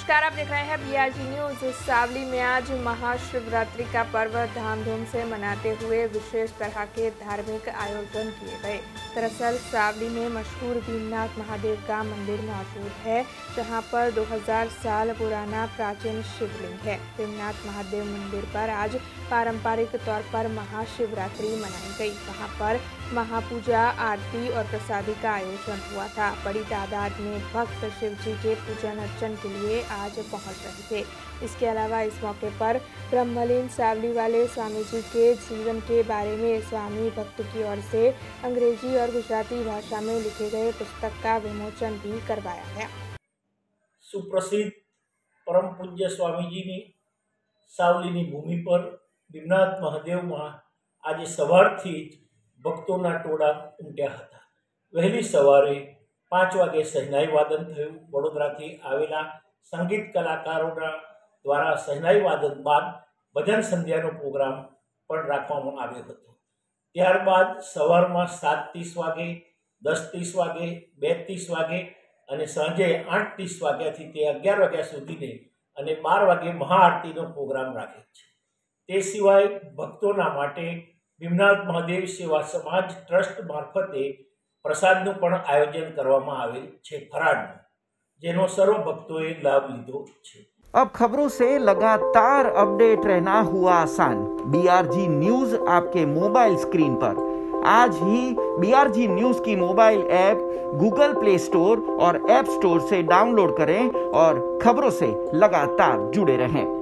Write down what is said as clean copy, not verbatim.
नमस्कार, आप देख रहे हैं बीआरजी न्यूज। सावली में आज महाशिवरात्रि का पर्व धामधूम से मनाते हुए विशेष तरह के धार्मिक आयोजन किए गए। दरअसल सावली में मशहूर भीमनाथ महादेव का मंदिर मौजूद है, जहां पर 2000 साल पुराना प्राचीन शिवलिंग है। भीमनाथ महादेव मंदिर पर आज पारंपरिक तौर पर महाशिवरात्रि मनाई गई। वहां पर महापूजा, आरती और प्रसादी का आयोजन हुआ था। बड़ी तादाद में भक्त शिव जी के पूजन अर्चन के लिए आज पहुंच रहे थे। इसके अलावा इस मौके पर ब्रह्मलीन सावली वाले स्वामी जी के जीवन के बारे में स्वामी भक्त की ओर से अंग्रेजी और गुजराती भाषा में लिखे गए पुस्तक का विमोचन भी करवाया गया। सुप्रसिद्ध परम पूज्य स्वामीजीની સાવલીની ભૂમિ પર ભીમનાથ મહાદેવમાં આજે સવારથી જ ભક્તોના ટોળા ઉમટ્યા હતા। વહેલી સવારે 5 વાગે શહેનાઈ વાદન થયું। વડોદરાથી આવેલા સંગીત કલાકારોના દ્વારા શહેનાઈ વાદન બાદ ભજન સંધ્યાનો પ્રોગ્રામ પણ રાખવામાં આવ્યો હતો। ત્યારબાદ સવારમાં 7:30 વાગે, 10:30 વાગે, 2:30 વાગે અને સાંજે 8:30 વાગ્યાથી તે 11 વાગ્યા સુધીને અને 12 વાગે મહાઆરતીનો પ્રોગ્રામ રાખે છે। તે સિવાય ભક્તોના માટે ભીમનાથ મહાદેવ સેવા સમાજ ટ્રસ્ટ મારફતે પ્રસાદનું પણ આયોજન કરવામાં આવેલ છે, ફરાળનું, જેનો સર્વ ભક્તોએ લાભ લીધો છે। अब खबरों से लगातार अपडेट रहना हुआ आसान। बीआरजी न्यूज आपके मोबाइल स्क्रीन पर। आज ही बीआरजी न्यूज की mobile app Google Play Store और ऐप स्टोर से डाउनलोड करें और खबरों से लगातार जुड़े रहें।